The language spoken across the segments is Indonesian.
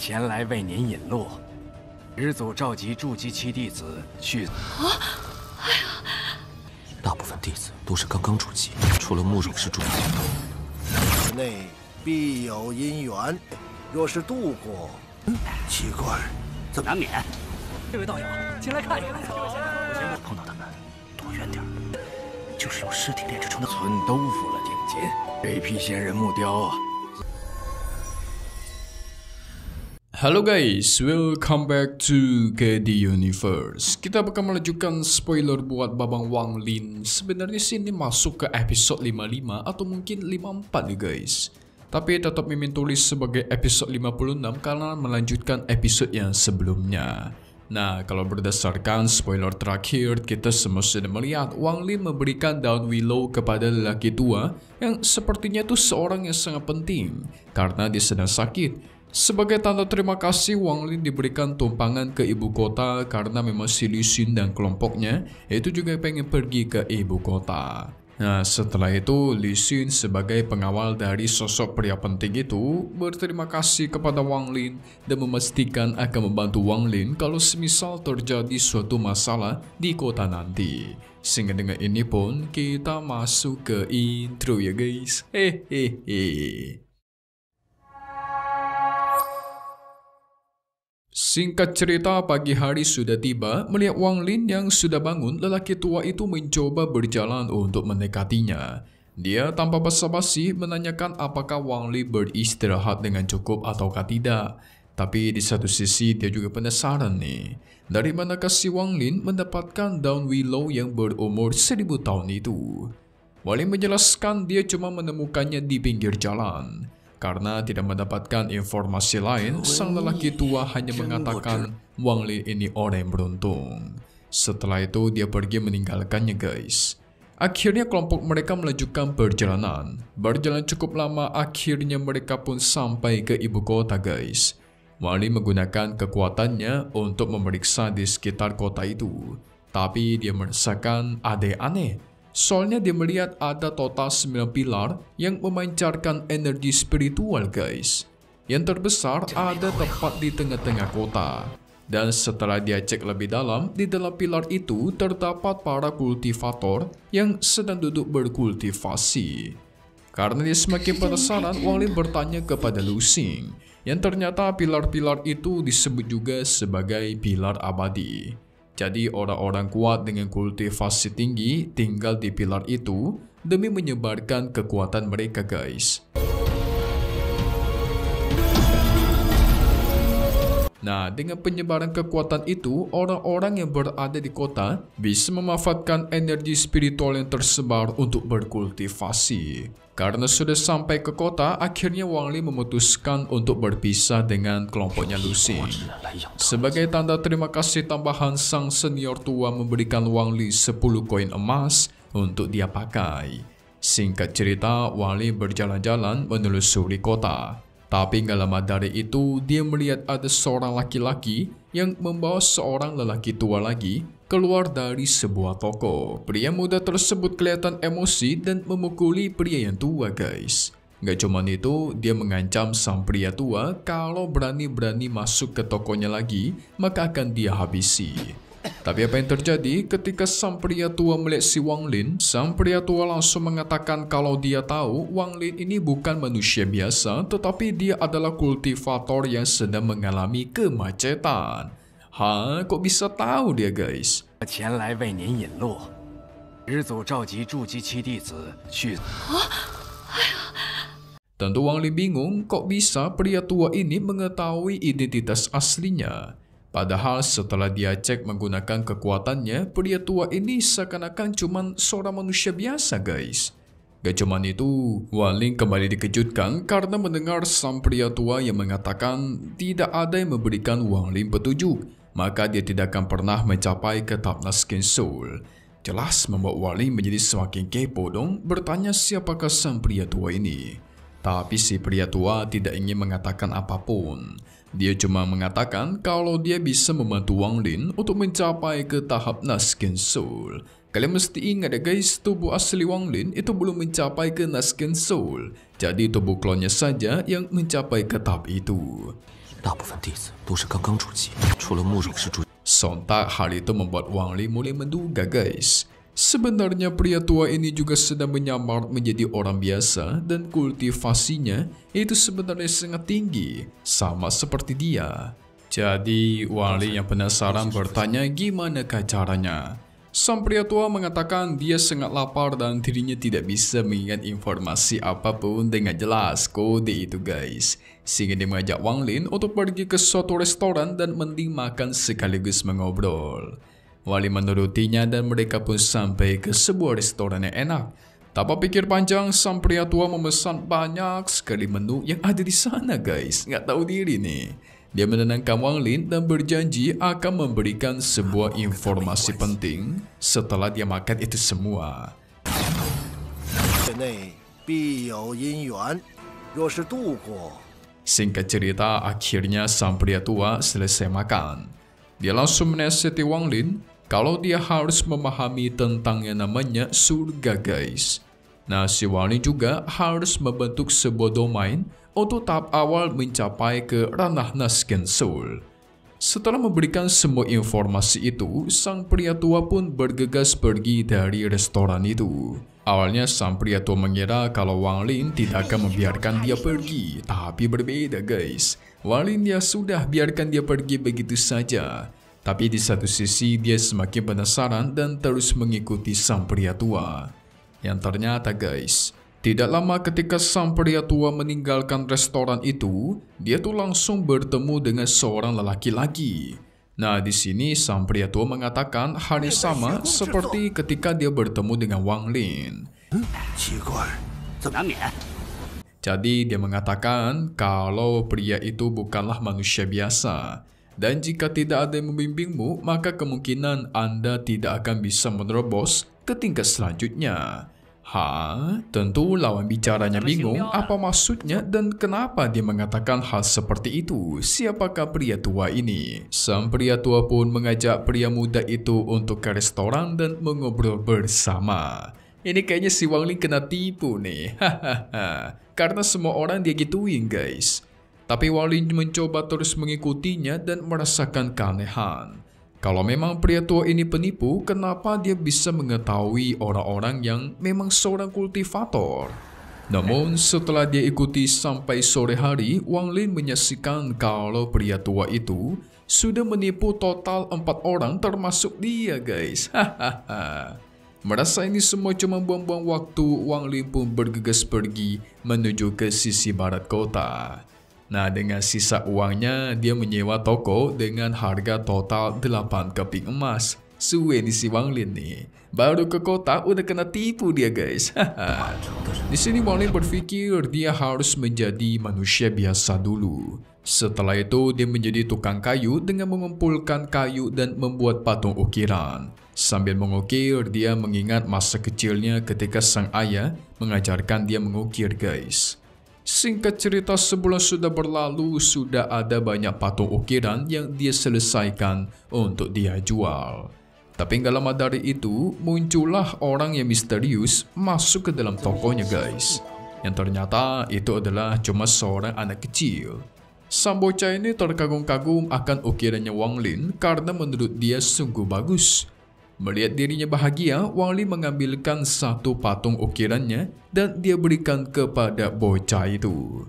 前来为您引路。始祖召集筑基期弟子去。 大部分弟子都是刚刚筑基，除了慕容是筑基。 此内必有因缘，若是渡过，奇怪，怎么难免？ 这位道友，前来看一看。 碰到他们，躲远点，就是用尸体炼制成的。 村都服了定金，这批仙人木雕。 Halo guys, welcome back to KD Universe. Kita bakal melanjutkan spoiler buat Babang Wang Lin. Sebenarnya sini masuk ke episode 55 atau mungkin 54 nih guys. Tapi tetap mimin tulis sebagai episode 56 karena melanjutkan episode yang sebelumnya. Nah, kalau berdasarkan spoiler terakhir, kita semua sudah melihat Wang Lin memberikan daun willow kepada lelaki tua yang sepertinya itu seorang yang sangat penting karena dia sedang sakit. Sebagai tanda terima kasih, Wang Lin diberikan tumpangan ke ibu kota karena memang si Li Xin dan kelompoknya itu juga pengen pergi ke ibu kota. Nah, setelah itu Li Xin sebagai pengawal dari sosok pria penting itu berterima kasih kepada Wang Lin dan memastikan akan membantu Wang Lin kalau semisal terjadi suatu masalah di kota nanti. Sehingga dengan ini pun kita masuk ke intro ya guys. Hehehe. Singkat cerita, pagi hari sudah tiba. Melihat Wang Lin yang sudah bangun, lelaki tua itu mencoba berjalan untuk mendekatinya. Dia tanpa basa-basi menanyakan apakah Wang Lin beristirahat dengan cukup ataukah tidak. Tapi di satu sisi dia juga penasaran nih, dari manakah si Wang Lin mendapatkan daun willow yang berumur 1000 tahun itu. Wang Lin menjelaskan dia cuma menemukannya di pinggir jalan. Karena tidak mendapatkan informasi lain, sang lelaki tua hanya mengatakan Wang Lin ini orang yang beruntung. Setelah itu dia pergi meninggalkannya guys. Akhirnya kelompok mereka melanjutkan perjalanan. Berjalan cukup lama, akhirnya mereka pun sampai ke ibu kota guys. Wang Lin menggunakan kekuatannya untuk memeriksa di sekitar kota itu. Tapi dia merasakan ada yang aneh. Soalnya dia melihat ada total 9 pilar yang memancarkan energi spiritual guys. Yang terbesar ada tepat di tengah-tengah kota. Dan setelah dia cek lebih dalam, di dalam pilar itu terdapat para kultivator yang sedang duduk berkultivasi. Karena dia semakin penasaran, Wang Lin bertanya kepada Lu Xing, yang ternyata pilar-pilar itu disebut juga sebagai pilar abadi. Jadi orang-orang kuat dengan kultivasi tinggi tinggal di pilar itu demi menyebarkan kekuatan mereka guys. Nah, dengan penyebaran kekuatan itu, orang-orang yang berada di kota bisa memanfaatkan energi spiritual yang tersebar untuk berkultivasi. Karena sudah sampai ke kota, akhirnya Wang Lin memutuskan untuk berpisah dengan kelompoknya Lu Xing. Sebagai tanda terima kasih tambahan, sang senior tua memberikan Wang Lin 10 koin emas untuk dia pakai. Singkat cerita, Wang Lin berjalan-jalan menelusuri kota. Tapi gak lama dari itu, dia melihat ada seorang laki-laki yang membawa seorang lelaki tua lagi keluar dari sebuah toko. Pria muda tersebut kelihatan emosi dan memukuli pria yang tua guys. Gak cuma itu, dia mengancam sang pria tua kalau berani-berani masuk ke tokonya lagi, maka akan dia habisi. Tapi apa yang terjadi ketika sang pria tua melihat si Wang Lin? Sang pria tua langsung mengatakan kalau dia tahu Wang Lin ini bukan manusia biasa, tetapi dia adalah kultivator yang sedang mengalami kemacetan. Hah? Kok bisa tahu dia guys? 前来为您引路。始祖召集筑基期弟子去。 Tentu Wang Lin bingung kok bisa pria tua ini mengetahui identitas aslinya. Padahal setelah dia cek menggunakan kekuatannya, pria tua ini seakan-akan cuma seorang manusia biasa guys. Gak cuman itu, Wang Lin kembali dikejutkan karena mendengar sang pria tua yang mengatakan tidak ada yang memberikan Wang Lin petunjuk, maka dia tidak akan pernah mencapai ke tahap Skin Soul. Jelas membuat Wang Lin menjadi semakin kepo dong, bertanya siapakah sang pria tua ini. Tapi si pria tua tidak ingin mengatakan apapun. Dia cuma mengatakan kalau dia bisa membantu Wang Lin untuk mencapai ke tahap Skin Soul. Kalian mesti ingat ya guys, tubuh asli Wang Lin itu belum mencapai ke Skin Soul. Jadi tubuh klonnya saja yang mencapai ke tahap itu. 大部分弟子都是刚刚出级，除了慕容氏主。 Sontak hal itu membuat Wang Lin mulai menduga guys. Sebenarnya pria tua ini juga sedang menyamar menjadi orang biasa dan kultivasinya itu sebenarnya sangat tinggi, sama seperti dia. Jadi Wang Lin yang penasaran bertanya gimanakah caranya. Sang pria tua mengatakan dia sangat lapar dan dirinya tidak bisa mengingat informasi apapun dengan jelas kode itu guys. Sehingga dia mengajak Wang Lin untuk pergi ke suatu restoran dan mending makan sekaligus mengobrol. Wang Lin menurutinya dan mereka pun sampai ke sebuah restoran yang enak. Tanpa pikir panjang, sang pria tua memesan banyak sekali menu yang ada di sana guys. Nggak tahu diri nih. Dia menenangkan Wang Lin dan berjanji akan memberikan sebuah informasi penting setelah dia makan itu semua. Singkat cerita, akhirnya sang pria tua selesai makan. Dia langsung menasihati Wang Lin kalau dia harus memahami tentang yang namanya surga guys. Nah, si Wang Lin juga harus membentuk sebuah domain untuk tahap awal mencapai ke ranah Nasken Soul. Setelah memberikan semua informasi itu, sang pria tua pun bergegas pergi dari restoran itu. Awalnya sang pria tua mengira kalau Wang Lin tidak akan membiarkan dia pergi, tapi berbeda guys. Wang Lin ya sudah biarkan dia pergi begitu saja. Tapi di satu sisi dia semakin penasaran dan terus mengikuti sang pria tua. Yang ternyata guys, tidak lama ketika sang pria tua meninggalkan restoran itu, dia tuh langsung bertemu dengan seorang lelaki lagi. Nah, di sini sang pria tua mengatakan hal yang sama seperti ketika dia bertemu dengan Wang Lin. Jadi dia mengatakan kalau pria itu bukanlah manusia biasa. Dan jika tidak ada yang membimbingmu, maka kemungkinan Anda tidak akan bisa menerobos ke tingkat selanjutnya. Tentu lawan bicaranya bingung apa maksudnya dan kenapa dia mengatakan hal seperti itu. Siapakah pria tua ini? Sang pria tua pun mengajak pria muda itu untuk ke restoran dan mengobrol bersama. Ini kayaknya si Wang Lin kena tipu nih. Karena semua orang dia gituin guys. Tapi Wang Lin mencoba terus mengikutinya dan merasakan keanehan. Kalau memang pria tua ini penipu, kenapa dia bisa mengetahui orang-orang yang memang seorang kultivator? Namun setelah dia ikuti sampai sore hari, Wang Lin menyaksikan kalau pria tua itu sudah menipu total 4 orang termasuk dia guys. Merasa ini semua cuma buang-buang waktu, Wang Lin pun bergegas pergi menuju ke sisi barat kota. Nah, dengan sisa uangnya, dia menyewa toko dengan harga total 8 keping emas. Suwe nih si Wang Lin nih. Baru ke kota udah kena tipu dia guys. Di sini Wang Lin berpikir dia harus menjadi manusia biasa dulu. Setelah itu dia menjadi tukang kayu dengan mengumpulkan kayu dan membuat patung ukiran. Sambil mengukir, dia mengingat masa kecilnya ketika sang ayah mengajarkan dia mengukir guys. Singkat cerita, sebulan sudah berlalu, sudah ada banyak patung ukiran yang dia selesaikan untuk dia jual. Tapi nggak lama dari itu, muncullah orang yang misterius masuk ke dalam tokonya guys. Yang ternyata itu adalah cuma seorang anak kecil. Sang bocah ini terkagum-kagum akan ukirannya Wang Lin karena menurut dia sungguh bagus. Melihat dirinya bahagia, Wang Lin mengambilkan satu patung ukirannya dan dia berikan kepada bocah itu.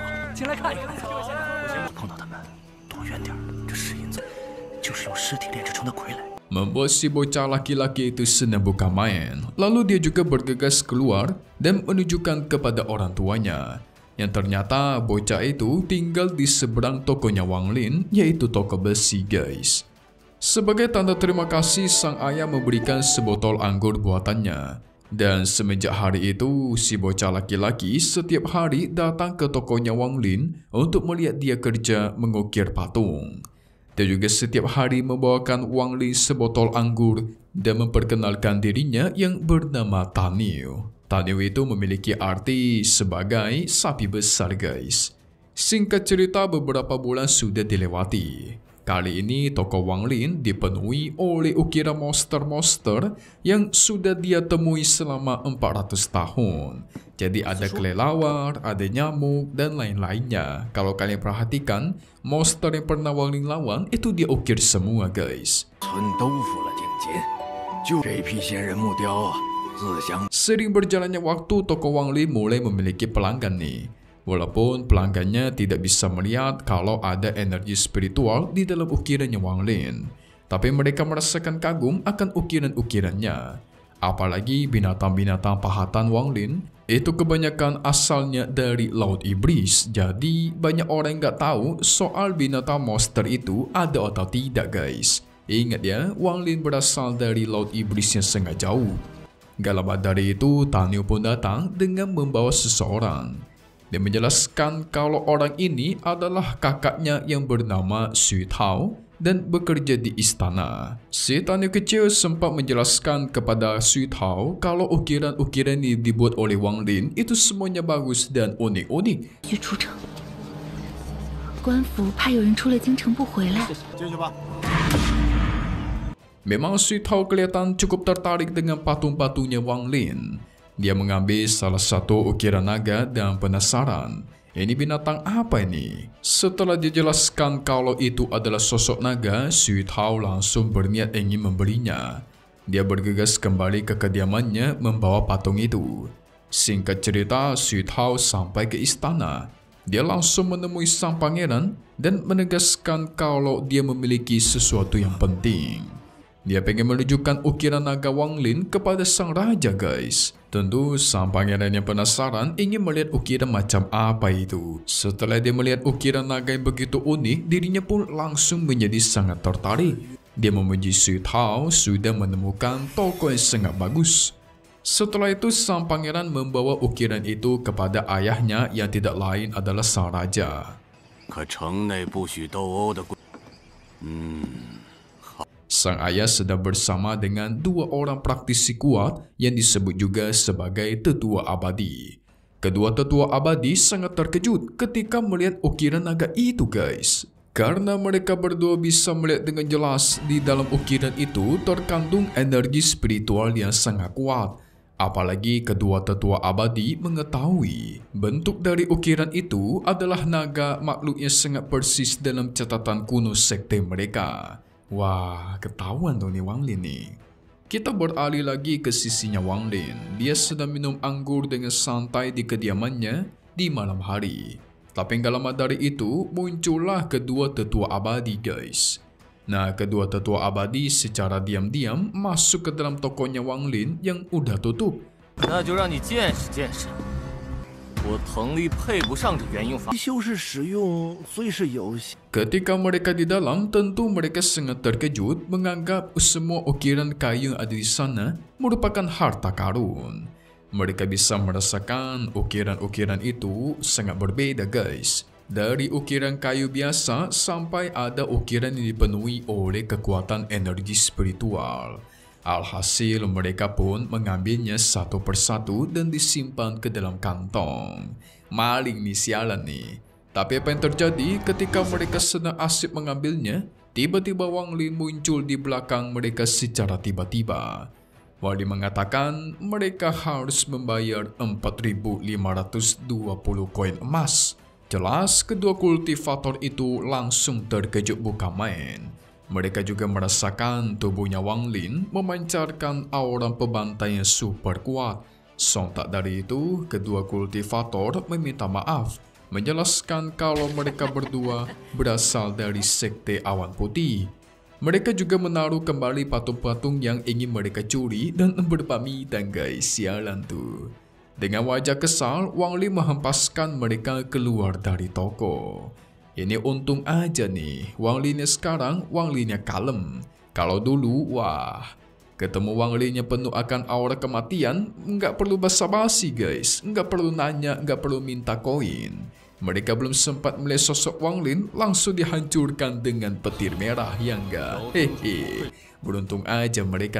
Membuat si bocah laki-laki itu senang bukan main. Lalu dia juga bergegas keluar dan menunjukkan kepada orang tuanya. Yang ternyata bocah itu tinggal di seberang tokonya Wang Lin, yaitu toko besi guys. Sebagai tanda terima kasih, sang ayah memberikan sebotol anggur buatannya. Dan semenjak hari itu, si bocah laki-laki setiap hari datang ke tokonya Wang Lin untuk melihat dia kerja mengukir patung. Dia juga setiap hari membawakan Wang Lin sebotol anggur dan memperkenalkan dirinya yang bernama Taniu. Taniu itu memiliki arti sebagai sapi besar guys. Singkat cerita, beberapa bulan sudah dilewati. Kali ini toko Wang Lin dipenuhi oleh ukiran monster-monster yang sudah dia temui selama 400 tahun. Jadi ada kelelawar, ada nyamuk, dan lain-lainnya. Kalau kalian perhatikan, monster yang pernah Wang Lin lawan itu dia ukir semua guys. Sering berjalannya waktu, toko Wang Lin mulai memiliki pelanggan nih. Walaupun pelanggannya tidak bisa melihat kalau ada energi spiritual di dalam ukirannya Wang Lin, tapi mereka merasakan kagum akan ukiran-ukirannya. Apalagi binatang-binatang pahatan Wang Lin itu kebanyakan asalnya dari Laut Iblis. Jadi banyak orang nggak tahu soal binatang monster itu ada atau tidak guys. Ingat ya, Wang Lin berasal dari Laut Iblis yang sangat jauh. Gak lama dari itu, Tan Yu pun datang dengan membawa seseorang. Dia menjelaskan kalau orang ini adalah kakaknya yang bernama Xu Tao dan bekerja di istana. Si Tan Yu kecil sempat menjelaskan kepada Xu Tao kalau ukiran-ukiran ini dibuat oleh Wang Lin itu semuanya bagus dan unik-unik. Memang Xu Tao kelihatan cukup tertarik dengan patung-patungnya Wang Lin. Dia mengambil salah satu ukiran naga dan penasaran, ini binatang apa ini? Setelah dijelaskan kalau itu adalah sosok naga, Xu Tao langsung berniat ingin membelinya. Dia bergegas kembali ke kediamannya membawa patung itu. Singkat cerita, Xu Tao sampai ke istana. Dia langsung menemui sang pangeran dan menegaskan kalau dia memiliki sesuatu yang penting. Dia pengen menunjukkan ukiran naga Wang Lin kepada sang raja guys. Tentu sang pangeran yang penasaran ingin melihat ukiran macam apa itu. Setelah dia melihat ukiran naga yang begitu unik, dirinya pun langsung menjadi sangat tertarik. Dia memuji Xu Tao sudah menemukan toko yang sangat bagus. Setelah itu sang pangeran membawa ukiran itu kepada ayahnya yang tidak lain adalah sang raja. Sang ayah sedang bersama dengan dua orang praktisi kuat yang disebut juga sebagai tetua abadi. Kedua tetua abadi sangat terkejut ketika melihat ukiran naga itu guys. Karena mereka berdua bisa melihat dengan jelas di dalam ukiran itu terkandung energi spiritual yang sangat kuat. Apalagi kedua tetua abadi mengetahui bentuk dari ukiran itu adalah naga, makhluk yang sangat persis dalam catatan kuno sekte mereka. Wah, ketahuan tuh nih Wang Lin nih. Kita beralih lagi ke sisinya Wang Lin. Dia sedang minum anggur dengan santai di kediamannya di malam hari. Tapi gak lama dari itu muncullah kedua tetua abadi guys. Nah, kedua tetua abadi secara diam-diam masuk ke dalam tokonya Wang Lin yang udah tutup. Ketika mereka di dalam, tentu mereka sangat terkejut menganggap semua ukiran kayu yang ada di sana merupakan harta karun. Mereka bisa merasakan ukiran-ukiran itu sangat berbeda guys. Dari ukiran kayu biasa sampai ada ukiran yang dipenuhi oleh kekuatan energi spiritual. Alhasil mereka pun mengambilnya satu persatu dan disimpan ke dalam kantong. Maling nih, sialan nih. Tapi apa yang terjadi ketika mereka sedang asyik mengambilnya, tiba-tiba Wang Lin muncul di belakang mereka secara tiba-tiba. Wang Lin mengatakan mereka harus membayar 4.520 koin emas. Jelas kedua kultivator itu langsung terkejut bukan main. Mereka juga merasakan tubuhnya Wang Lin memancarkan aura pembantai yang super kuat. Sontak dari itu, kedua kultivator meminta maaf, menjelaskan kalau mereka berdua berasal dari sekte awan putih. Mereka juga menaruh kembali patung-patung yang ingin mereka curi dan berpamitan guys, sialan tuh. Dengan wajah kesal, Wang Lin menghempaskan mereka keluar dari toko. Ini untung aja nih, Wang Lin sekarang Wang Lin kalem. Kalau dulu, wah, ketemu Wang Lin yang penuh akan aura kematian, nggak perlu basa-basi guys, nggak perlu nanya, nggak perlu minta koin. Mereka belum sempat melihat sosok Wang Lin, langsung dihancurkan dengan petir merah, ya enggak? Hehe, beruntung aja mereka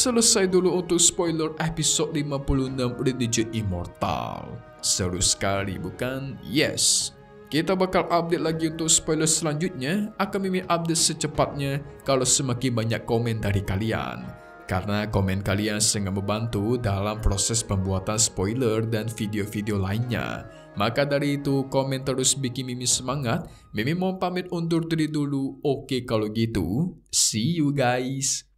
selesai dulu untuk spoiler episode 56 Renegade Immortal. Seru sekali bukan? Yes. Kita bakal update lagi untuk spoiler selanjutnya. Akan Mimin update secepatnya kalau semakin banyak komen dari kalian. Karena komen kalian sangat membantu dalam proses pembuatan spoiler dan video-video lainnya. Maka dari itu, komen terus bikin Mimin semangat. Mimin mau pamit undur diri dulu. Oke kalau gitu, see you guys.